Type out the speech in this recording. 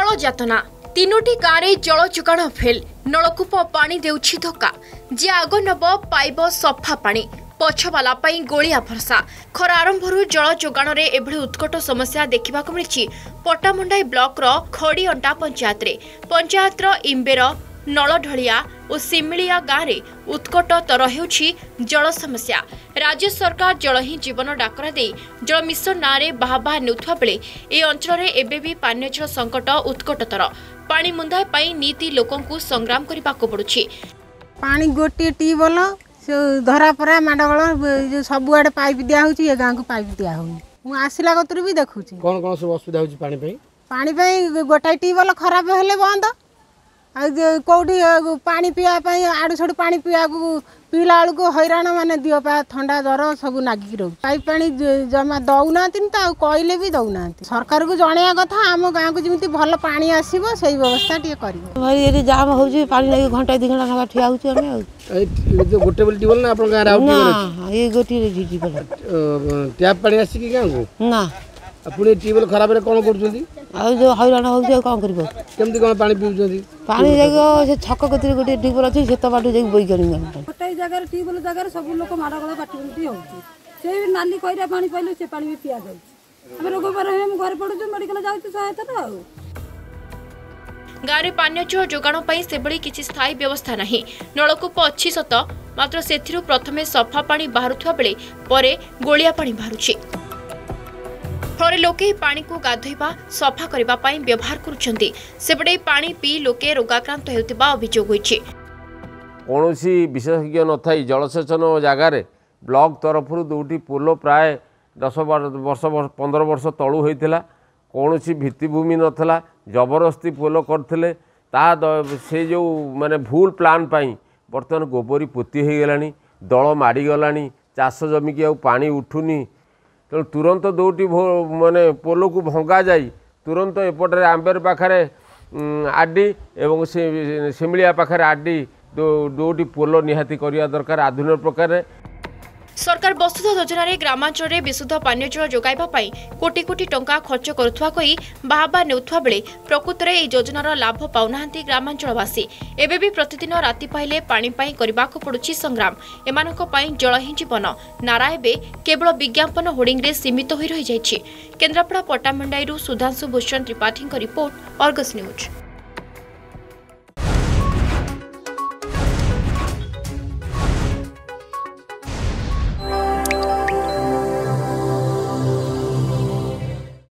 जल जातना तीनोटी गाँव जल जोगाण फेल नलकूप पानी देउछि धक्का जे आग नब पाइब सफा पानी पछवाला गोलिया भरसा खरा आरंभ जल जोगाण में एभली उत्कट समस्या देखा मिली पट्टामुंडाई ब्लॉक रो खड़ी अंटा पंचायत इम्बेर नलढलिया और सिमिलिया गाँव में उत्कटतर होउछि जल समस्या। राज्य सरकार जल ही जीवन डाकरा दे जल मिशन ना बाहा बाहा नेउथुवा बेले ए अंचल एबेबी पानीय जल संकट उत्कटतर पानी मुंदाए पाई नीति लोकंकु संग्राम करबाको पड़ुछि। पानी गोटे ट्यूबवेल धरा परा माडगल सबुआडे पाइप दिया होउछि ए गाँ को पाइप दिया होउनि मु आसिला कतरु भी देखुछि कोन कोन सब असुविधा होउछि पानी पई गोटाई ट्यूबवेल खराब हेले बंद कौटी पानी पीवा आड़ू छड़ू पानी पीवा पीला बेलू को हैरान माने दिह पा ठंडा जर सब नागिक रोग पाइप पानी जमा दौना तो कहले भी दौना सरकार को जनवा कथा आम गाँव को जमी भल पानी आसो से व्यवस्था कर जाम हो घंटा 2 घंटा ना ठिया गोटे बेल टिबल ना गोटे टैप पानी आसिक गाँव को ना पुणी ट्यूबवेल खराब कौन कर जो हैरान होमती कौन पानी पीछे पानी से छक कतरी गोटे ट्यूबवेल अच्छी से बाट बोई गोटे जगह ट्यूबवेल जगह सब लोग माड़गोल बाटी हो नाली कईरा पानी पाइले से पानी भी पिया जाए रोग घर पड़ू मेडिकल जाऊँ सहायता गाँव में पानीय जल जोगाण से किसी स्थायी व्यवस्था नहीं नलकूप अच्छी सत मात्र से प्रथमे सफा पानी बाहरुवा बेले परे गोलिया पानी बाहरुछि फल लोके पानी को गाधोइबा सफा करने व्यवहार करुछंती सेपटे पानी पी लोके रोगाक्रांत हेउतिबा अभियोग होइछि। कौनसी विशेषज्ञ न थाई जलसेचन जगार ब्लॉक तरफ दुटी पोल प्राय 10 वर्ष 15 वर्ष तलू होता कौन भित्तिभूमि नाला जबरदस्ती पोल करते से जो माने भूल प्लान पाई बर्तमान गोबरी पोती हो गलानी दल माड़गला चाष जमी की पानी उठुनी तेणु तुरंत दोटी माने पोल को भंगा जाई तुरंत एपटे आंबेर पाखे आडी एवं सिमिलिया पाखे आडी दोटी पोल निहाती करवा दरकार आधुनिक प्रकार। सरकार वसुधा योजना रे ग्रामांचल रे विशुद्ध पानीय जल जोगाइबा पई कोटी कोटी टंका खर्च करुथुवा कई बाहाबा नेउथुवा बेले प्रकृत रे एई योजनार लाभ पाउनाहांती ग्रामांचलवासी एबे भी प्रतिदिन राति पाइले पानी पाई करबाको पड़ुछि संग्राम एमानक पई जल ही जीवन नारा एबे केवल विज्ञापन होर्डिंग रे सीमित होई रहि जाइछि। केन्द्रापड़ा पट्टामुंडाईरू Sudhanshu Bhushan Tripathi report Argus news.